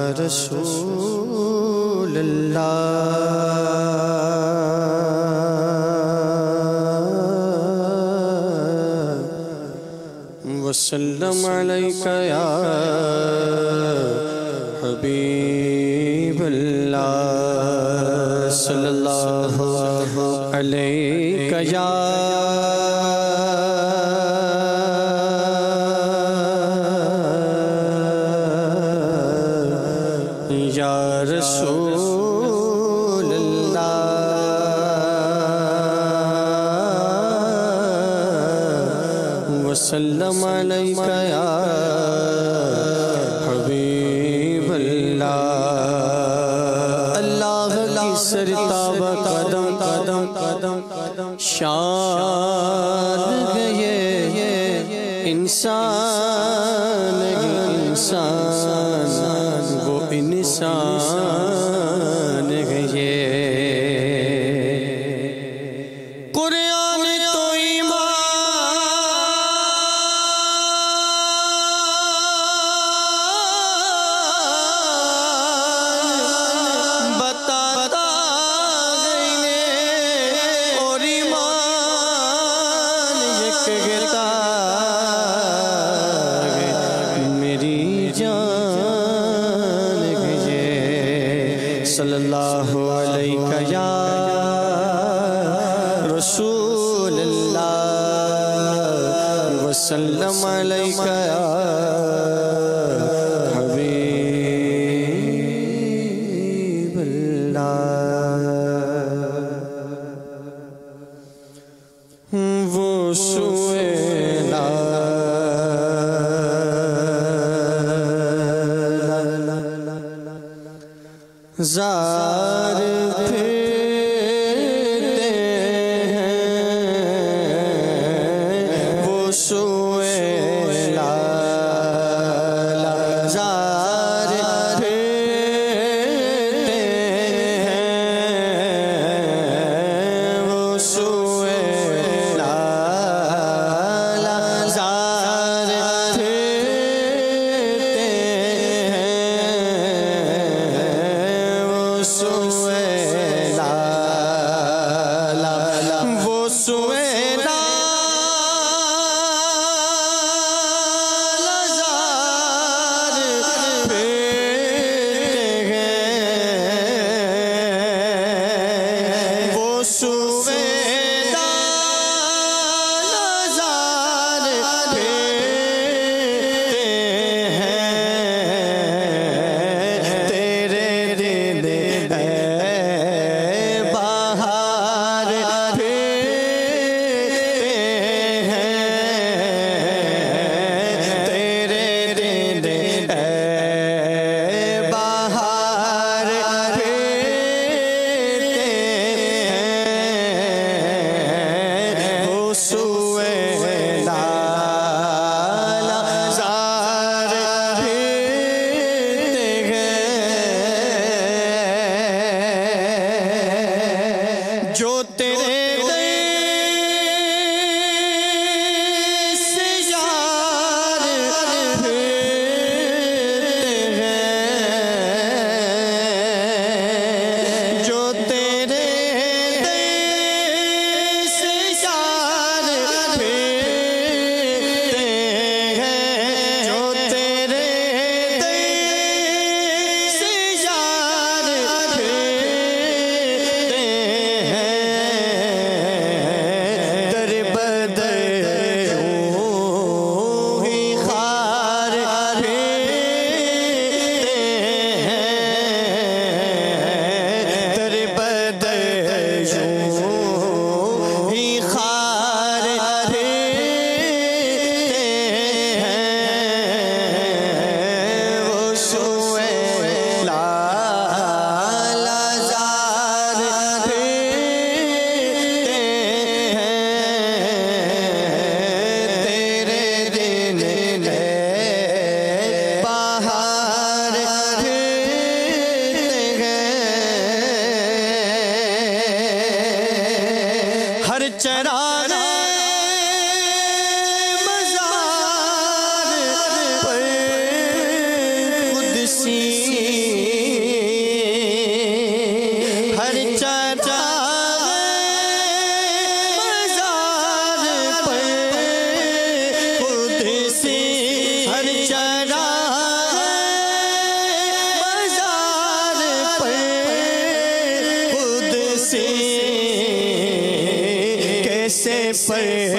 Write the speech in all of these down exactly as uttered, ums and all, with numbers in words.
رسول اللہ وسلم علیک یا حبیب اللہ صلی اللہ علیک یا یا رسول اللہ وسلم علیک یا حبیب اللہ اللہ کی سرتاب قدم قدم قدم قدم شان گئے انسان انسان وہ انسان گئے قرآن تو ایمان بتاتا گئے اور ایمان یہ کہتا میری جان گئے صلی اللہ علیہ یا رسول اللہ وسلم علیہ یا حبیب اللہ وہ سوئے زار پھرتے ہیں وہ سوئے لالا زار پھرتے ہیں وہ سوئے لالا زار پھرتے وہ سوئے لالا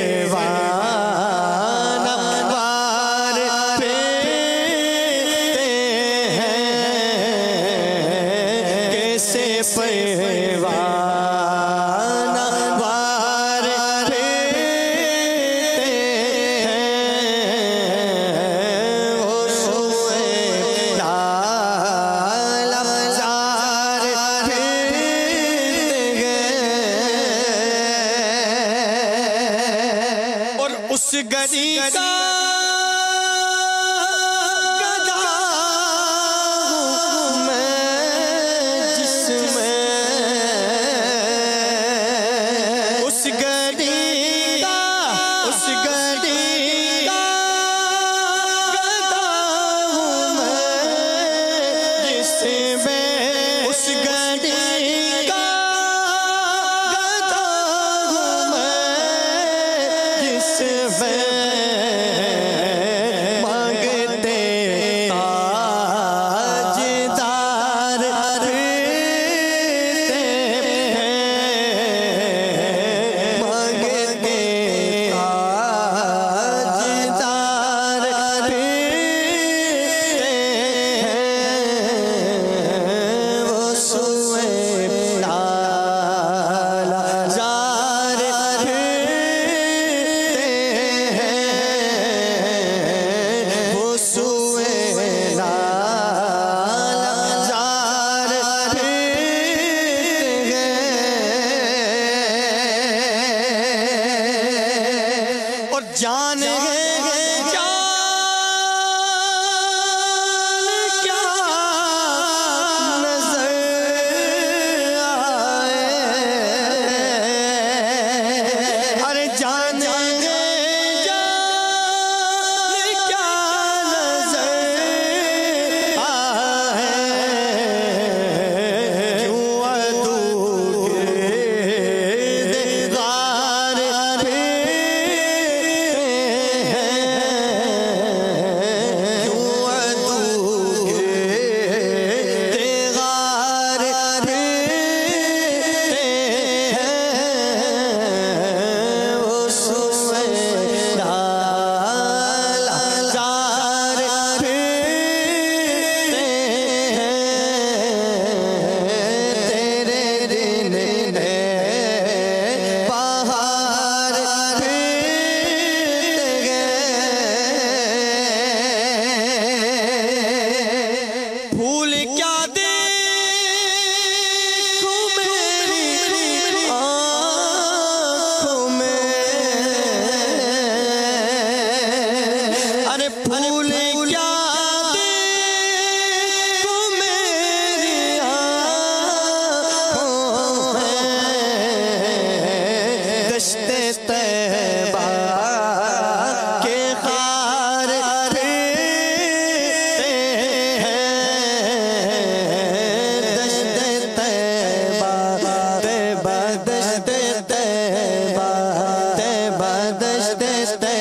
پروانہ وار پھرتے ہیں، کیسے پروانہ وار پھرتے ہیں، وہ سوئے لالہ زار پھرتے گئے، اور اس گلی کا گدا ہوں میں جس میں، اس گلی کا اس گلی کا گدا ہوں میں جس میں، اس گلی کا گدا ہوں میں جس میں، مانگتے تاجدار پھرتے ہیں، مانگتے تاجدار پھرتے ہیں، وہ سوئے لالہ زار پھرتے ہیں، وہ سوئے لالہ زار پھرتے ہیں، اور جان ہے جان کیا نظر آئے، ارے جان ہے جان کیا نظر آئے، کیوں عدو گرد غار پھرتے ہیں، کیوں عدو گرد غار پھرتے ہیں، وہ سوئے لالہ زار پھرتے ہیں، تیرے دل میں بہار پھرتے گئے، پھول کیا دیکھوں میری آنکھوں میں، ارے پھول کیا دیکھوں میری آنکھوں میں، دشت طیبہ کے خار پھرتے ہیں، دشت طیبہ طیبہ دشت طیبہ طیبہ دشت طیبہ